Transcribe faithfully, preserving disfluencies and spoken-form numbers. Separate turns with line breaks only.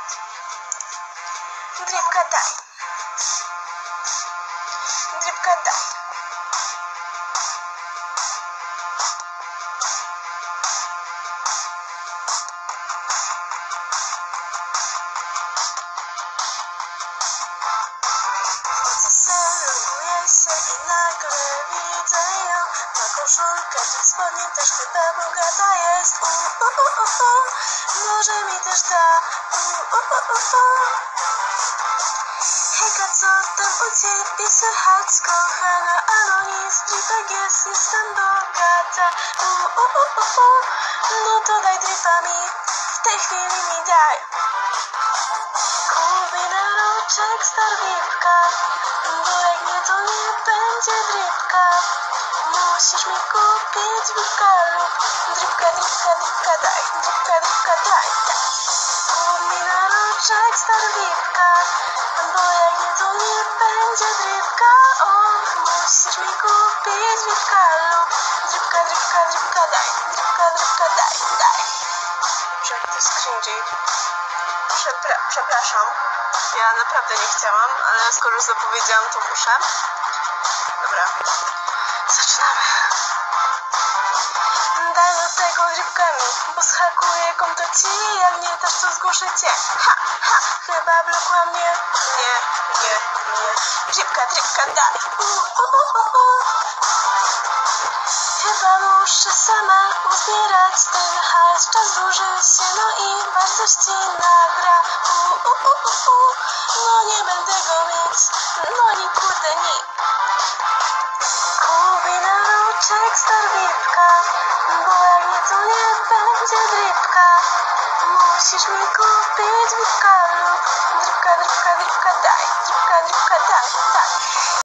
Dripka daj. Dripka daj. Celuję się i nagle widzę ją. Ma koszulkę czy spodnie też chyba bogata jest. U, u, u, u, u. Może mi też da. U, u, u, u, u. Hejka, co tam u ciebie słychać, kochana? Ano nic, dripek jest, jestem bogata. U, u, u, u, u. No to daj dripa mi, w tej chwili mi daj. Kupię na roczek star dripka, bo jak nie to nie będzie dripka. Musisz mi kupić dripka lub dripka, dripka, dripka daj, dripka, dripka daj, daj. Kup mi na roczek star dripka, bo jak nie to nie będzie dripka. Och, musisz mi kupić dripka lub dripka, dripka, dripka daj, dripka, dripka daj, daj. Że to jest cringy. Przepra przepraszam, ja naprawdę nie chciałam, ale skoro już zapowiedziałam, to muszę. Dobra, zaczynamy. Daj do tego dripkami, bo zhakuję konto ci, jak nie też to zgłoszę cię. Ha, ha, chyba blokła mnie. Nie, nie, nie. Dripka, dripka, daj. U, u, u, u, u. Chyba muszę sama uzbierać ten hajs, czas dłuży się, no i wartość ci nagra. U, u, u, u, u. No nie będę go mieć, no ni kurde ni. Kupię na roczek star dripka, bo jak nie to nie będzie dripka. Musisz mi kupić dripka lub dripka, dripka, dripka daj, dripka, dripka daj, daj.